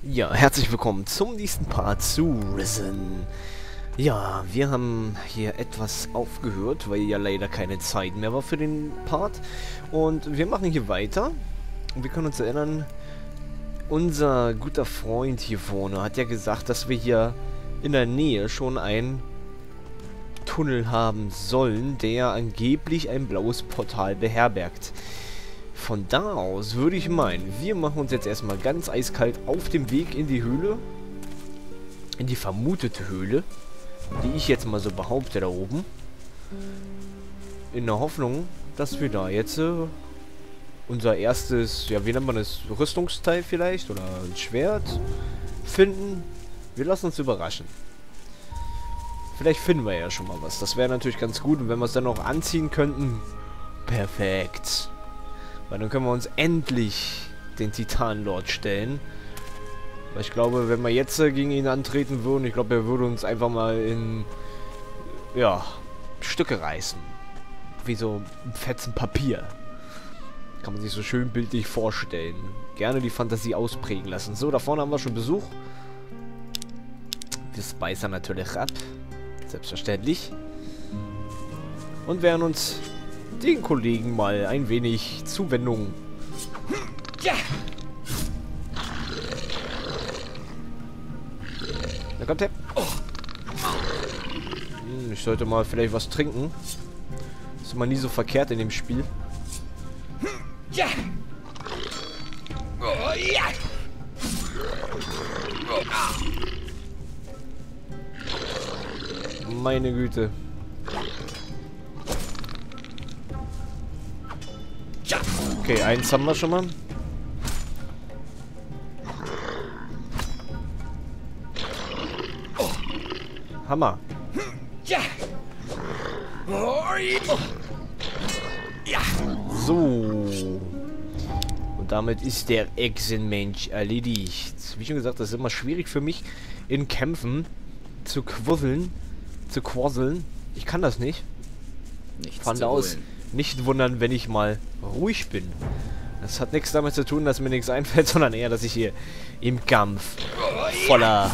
Ja, herzlich willkommen zum nächsten Part zu Risen. Ja, wir haben hier etwas aufgehört, weil ja leider keine Zeit mehr war für den Part. Und wir machen hier weiter. Und wir können uns erinnern, unser guter Freund hier vorne hat ja gesagt, dass wir hier in der Nähe schon einen Tunnel haben sollen, der angeblich ein blaues Portal beherbergt. Von da aus würde ich meinen, wir machen uns jetzt erstmal ganz eiskalt auf dem Weg in die Höhle. In die vermutete Höhle. Die ich jetzt mal so behaupte da oben. In der Hoffnung, dass wir da jetzt unser erstes, ja wie nennt man das, Rüstungsteil vielleicht? Oder ein Schwert finden. Wir lassen uns überraschen. Vielleicht finden wir ja schon mal was. Das wäre natürlich ganz gut. Und wenn wir es dann noch anziehen könnten, perfekt. Weil dann können wir uns endlich den Titanlord stellen. Weil ich glaube, wenn wir jetzt gegen ihn antreten würden, ich glaube, er würde uns einfach mal in, ja, Stücke reißen. Wie so ein Fetzen Papier. Kann man sich so schön bildlich vorstellen. Gerne die Fantasie ausprägen lassen. So, da vorne haben wir schon Besuch. Wir spicern natürlich ab. Selbstverständlich. Und werden uns den Kollegen mal ein wenig Zuwendung. Da kommt er. Ich sollte mal vielleicht was trinken. Ist immer nie so verkehrt in dem Spiel. Meine Güte. Okay, eins haben wir schon mal. Hammer. So. Und damit ist der Echsenmensch erledigt. Wie schon gesagt, das ist immer schwierig für mich, in Kämpfen zu quasseln. Ich kann das nicht. Von da aus nicht wundern, wenn ich mal ruhig bin. Das hat nichts damit zu tun, dass mir nichts einfällt, sondern eher, dass ich hier im Kampf voller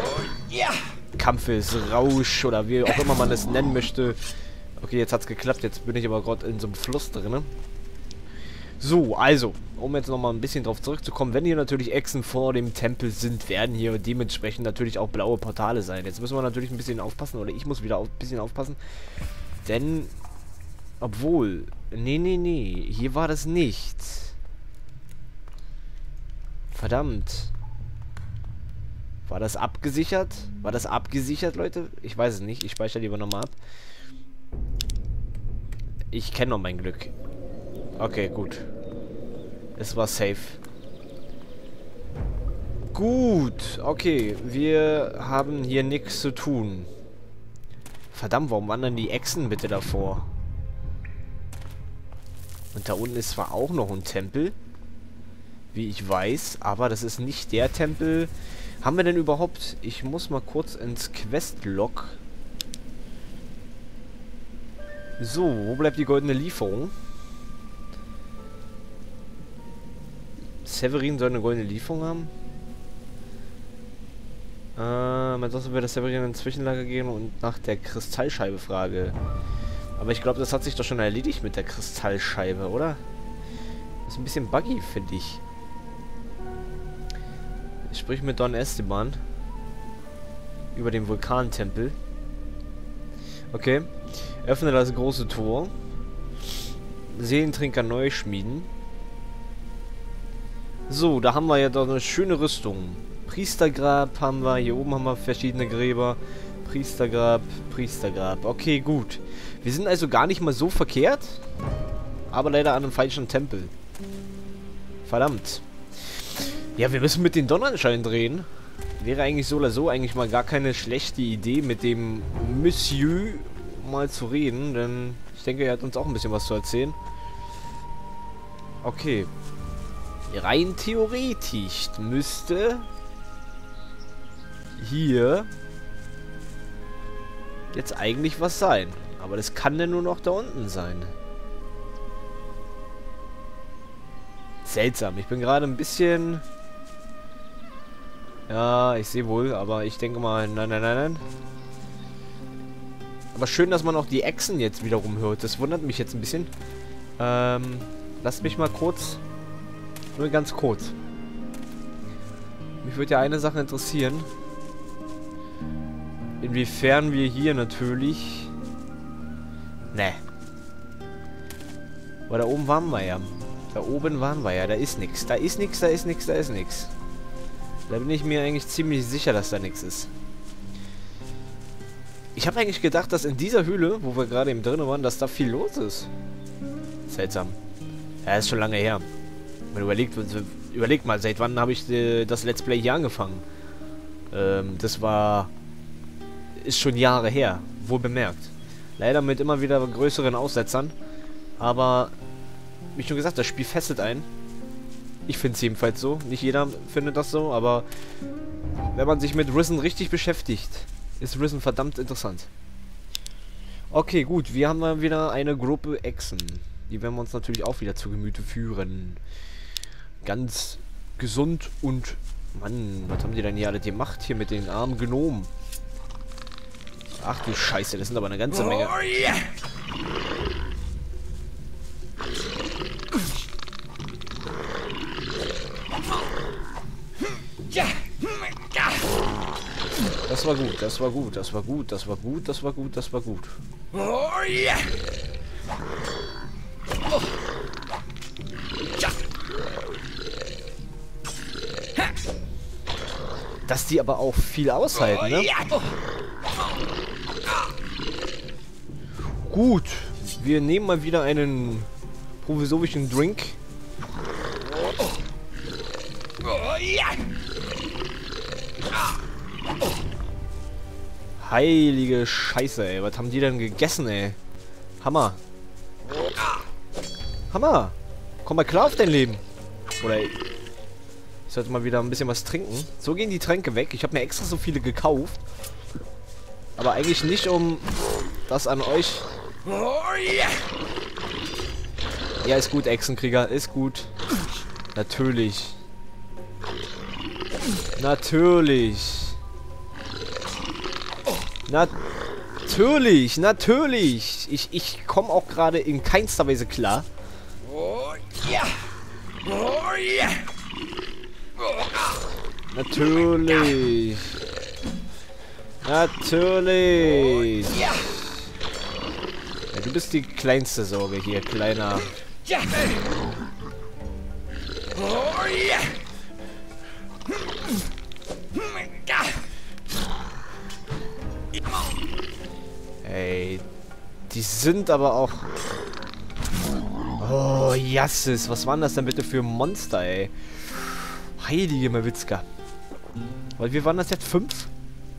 Kampfesrausch oder wie auch immer man es nennen möchte. Okay, jetzt hat's geklappt. Jetzt bin ich aber gerade in so einem Fluss drin. So, also, um jetzt nochmal ein bisschen drauf zurückzukommen, wenn hier natürlich Echsen vor dem Tempel sind, werden hier dementsprechend natürlich auch blaue Portale sein. Jetzt müssen wir natürlich ein bisschen aufpassen, oder ich muss wieder ein bisschen aufpassen, denn, obwohl, nee, hier war das nicht. Verdammt. War das abgesichert? War das abgesichert, Leute? Ich weiß es nicht, ich speichere lieber nochmal ab. Ich kenne noch mein Glück. Okay, gut. Es war safe. Gut, okay. Wir haben hier nichts zu tun. Verdammt, warum wandern die Echsen bitte davor? Und da unten ist zwar auch noch ein Tempel. Wie ich weiß, aber das ist nicht der Tempel. Haben wir denn überhaupt... Ich muss mal kurz ins Quest-Log. So, wo bleibt die goldene Lieferung? Severin soll eine goldene Lieferung haben. Man sollte wir das Severin in ein Zwischenlager gehen und nach der Kristallscheibe frage. Aber ich glaube, das hat sich doch schon erledigt mit der Kristallscheibe, oder? Das ist ein bisschen buggy, finde ich. Ich sprich mit Don Esteban über den Vulkantempel. Okay. Öffne das große Tor. Seelentrinker neu schmieden. So, da haben wir ja doch eine schöne Rüstung. Priestergrab haben wir. Hier oben haben wir verschiedene Gräber. Priestergrab. Okay, gut. Wir sind also gar nicht mal so verkehrt. Aber leider an einem falschen Tempel. Verdammt. Ja, wir müssen mit den Donnernschein drehen. Wäre eigentlich so oder so eigentlich mal gar keine schlechte Idee, mit dem Monsieur mal zu reden, denn ich denke, er hat uns auch ein bisschen was zu erzählen. Okay. Rein theoretisch müsste hier jetzt eigentlich was sein. Aber das kann denn nur noch da unten sein. Seltsam. Ich bin gerade ein bisschen Ja, ich sehe wohl, aber ich denke mal, nein, nein, nein, nein. Aber schön, dass man auch die Echsen jetzt wiederum hört. Das wundert mich jetzt ein bisschen. Lasst mich mal kurz... Nur ganz kurz. Mich würde ja eine Sache interessieren. Inwiefern wir hier natürlich... Ne. Weil da oben waren wir ja. Da oben waren wir ja. Da ist nichts. Da ist nichts, da ist nichts, da ist nichts. Da bin ich mir eigentlich ziemlich sicher, dass da nichts ist. Ich habe eigentlich gedacht, dass in dieser Höhle, wo wir gerade eben drin waren, dass da viel los ist. Seltsam. Ja, ist schon lange her. Man überlegt mal, seit wann habe ich das Let's Play hier angefangen? Das war... Ist schon Jahre her. Wohl bemerkt. Leider mit immer wieder größeren Aussetzern. Aber, wie schon gesagt, das Spiel fesselt ein. Ich finde es jedenfalls so. Nicht jeder findet das so, aber... Wenn man sich mit Risen richtig beschäftigt... Ist Risen verdammt interessant. Okay, gut. Wir haben mal wieder eine Gruppe Echsen. Die werden wir uns natürlich auch wieder zu Gemüte führen. Ganz gesund und... Mann, was haben die denn hier alle gemacht? Hier mit den armen Gnomen. Ach du Scheiße, das sind aber eine ganze Menge. Das war gut, das war gut, das war gut, das war gut, das war gut, das war gut. Dass die aber auch viel aushalten, ne? Gut, wir nehmen mal wieder einen provisorischen Drink. Heilige Scheiße, ey. Was haben die denn gegessen, ey? Hammer. Hammer. Komm mal klar auf dein Leben. Oder ich sollte mal wieder ein bisschen was trinken. So gehen die Tränke weg. Ich habe mir extra so viele gekauft. Aber eigentlich nicht, um das an euch... Ja, ist gut, Echsenkrieger. Ist gut. Natürlich. Natürlich. Natürlich, natürlich. Ich komme auch gerade in keinster Weise klar. Natürlich. Natürlich. Ja, du bist die kleinste Sorge hier, kleiner. Ey, die sind aber auch... Oh, Jasses, was waren das denn bitte für Monster, ey? Heilige Mawitzka. Weil wir waren das jetzt 5?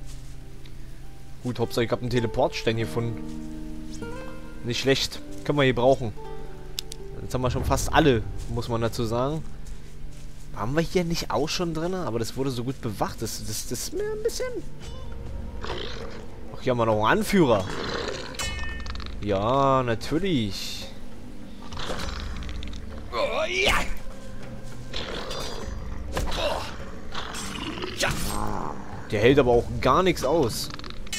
Gut, Hauptsache ich habe einen Teleportstein gefunden. Nicht schlecht. Können wir hier brauchen. Jetzt haben wir schon fast alle, muss man dazu sagen. Waren wir hier nicht auch schon drin? Aber das wurde so gut bewacht. Das ist mir ein bisschen... Ach, hier haben wir noch einen Anführer. Ja, natürlich. Der hält aber auch gar nichts aus.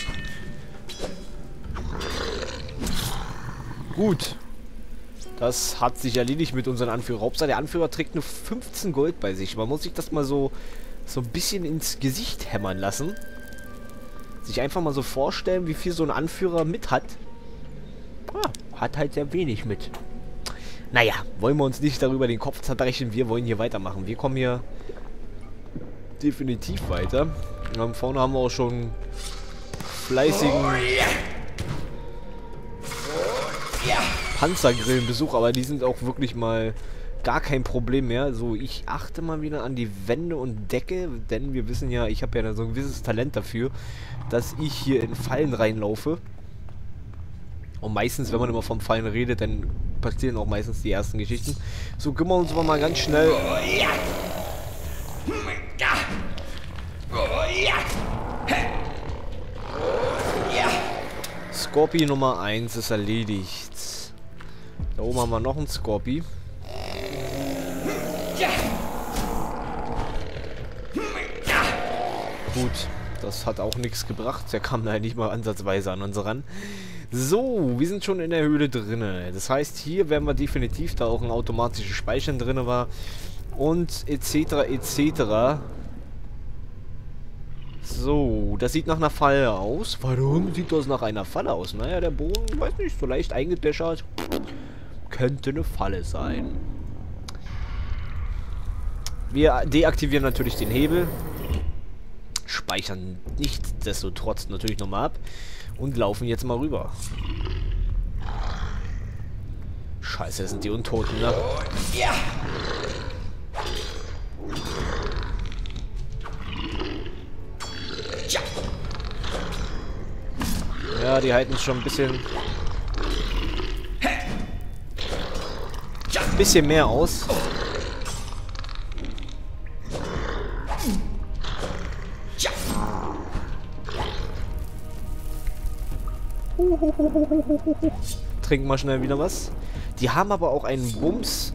Gut. Das hat sich erledigt mit unserem Anführer. Hauptsache der Anführer trägt nur 15 Gold bei sich. Man muss sich das mal so ein bisschen ins Gesicht hämmern lassen. Sich einfach mal so vorstellen, wie viel so ein Anführer mit hat. Ah, hat halt sehr wenig mit. Naja, wollen wir uns nicht darüber den Kopf zerbrechen. Wir wollen hier weitermachen. Wir kommen hier definitiv weiter. Und vorne haben wir auch schon fleißigen Panzergrillenbesuch, aber die sind auch wirklich mal gar kein Problem mehr. So, ich achte mal wieder an die Wände und Decke, denn wir wissen ja, ich habe ja so ein gewisses Talent dafür, dass ich hier in Fallen reinlaufe. Und meistens, wenn man immer vom Fallen redet, dann passieren auch meistens die ersten Geschichten. So, kümmern wir uns mal ganz schnell. Scorpi Nummer 1 ist erledigt. Da oben haben wir noch einen Scorpi. Gut, das hat auch nichts gebracht. Der kam da nicht mal ansatzweise an uns ran. So, wir sind schon in der Höhle drinne. Das heißt, hier werden wir definitiv, da auch ein automatisches Speichern drinne war. Und etc. etc. So, das sieht nach einer Falle aus. Warum sieht das nach einer Falle aus? Naja, der Boden, weiß nicht, so leicht eingedäschert. Könnte eine Falle sein. Wir deaktivieren natürlich den Hebel. Speichern nichtsdestotrotz natürlich nochmal ab. Und laufen jetzt mal rüber. Scheiße, das sind die Untoten, ne? Ja! Ja, die halten schon ein bisschen mehr aus. Trinken wir schnell wieder was. Die haben aber auch einen Bums.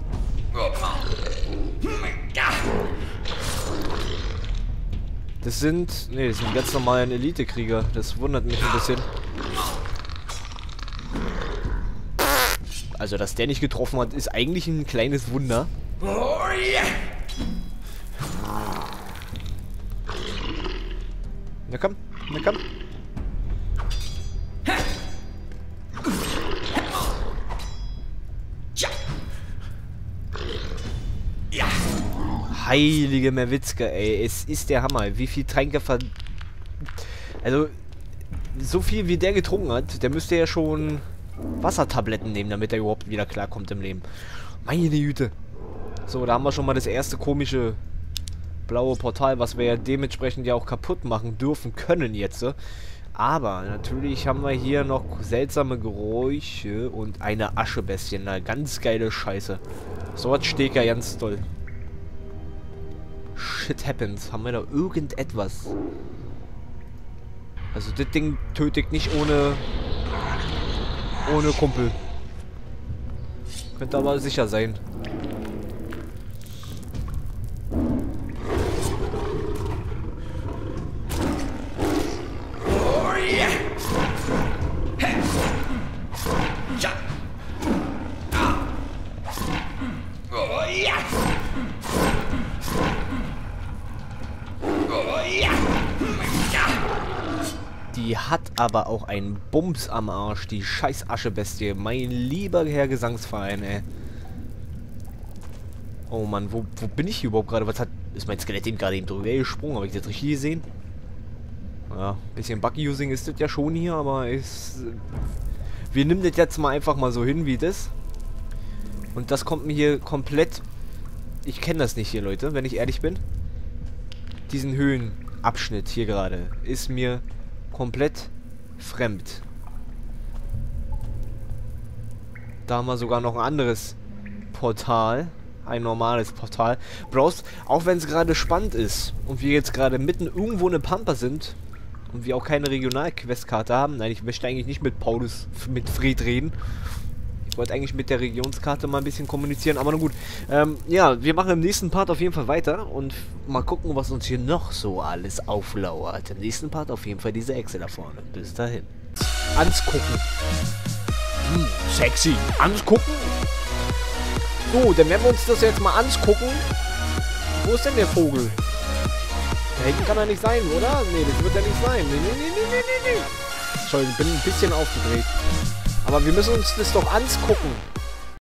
Das sind ganz normalen Elite-Krieger. Das wundert mich ein bisschen. Also, dass der nicht getroffen hat, ist eigentlich ein kleines Wunder. Na komm, na komm. Heilige Merwitzka, ey. Es ist der Hammer. Wie viel Tränke Also, so viel wie der getrunken hat, der müsste ja schon Wassertabletten nehmen, damit er überhaupt wieder klarkommt im Leben. Meine Güte. So, da haben wir schon mal das erste komische blaue Portal, was wir ja dementsprechend ja auch kaputt machen dürfen können jetzt. Aber natürlich haben wir hier noch seltsame Geräusche und eine Aschebestie. Eine ganz geile Scheiße. So was steht ja ganz toll. Shit happens. Haben wir da irgendetwas? Also das Ding tötet nicht ohne Kumpel. Könnte aber sicher sein. Die hat aber auch einen Bums am Arsch, die scheiß Aschebestie. Mein lieber Herr Gesangsverein, ey. Oh Mann, wo bin ich hier überhaupt gerade? Ist mein Skelett eben gerade eben drüber gesprungen? Habe ich das richtig gesehen? Ja, ein bisschen Bug-Using ist das ja schon hier, aber wir nehmen das jetzt mal einfach mal so hin, wie das. Und das kommt mir hier komplett... Ich kenne das nicht hier, Leute, wenn ich ehrlich bin. Diesen Höhenabschnitt hier gerade ist mir komplett fremd. Da haben wir sogar noch ein anderes Portal. Ein normales Portal. Bros, auch wenn es gerade spannend ist und wir jetzt gerade mitten irgendwo in der Pampa sind und wir auch keine Regionalquestkarte haben. Nein, ich möchte eigentlich nicht mit mit Fred reden. Ich wollte eigentlich mit der Regionskarte mal ein bisschen kommunizieren, aber nun gut. Ja, wir machen im nächsten Part auf jeden Fall weiter und mal gucken, was uns hier noch so alles auflauert. Im nächsten Part auf jeden Fall diese Echse da vorne. Bis dahin. Ansgucken. Sexy. Ansgucken? So, dann werden wir uns das jetzt mal ansgucken. Wo ist denn der Vogel? Da hinten kann er nicht sein, oder? Nee, das wird er nicht sein. Nee. Entschuldigung, ich bin ein bisschen aufgedreht. Aber wir müssen uns das doch angucken.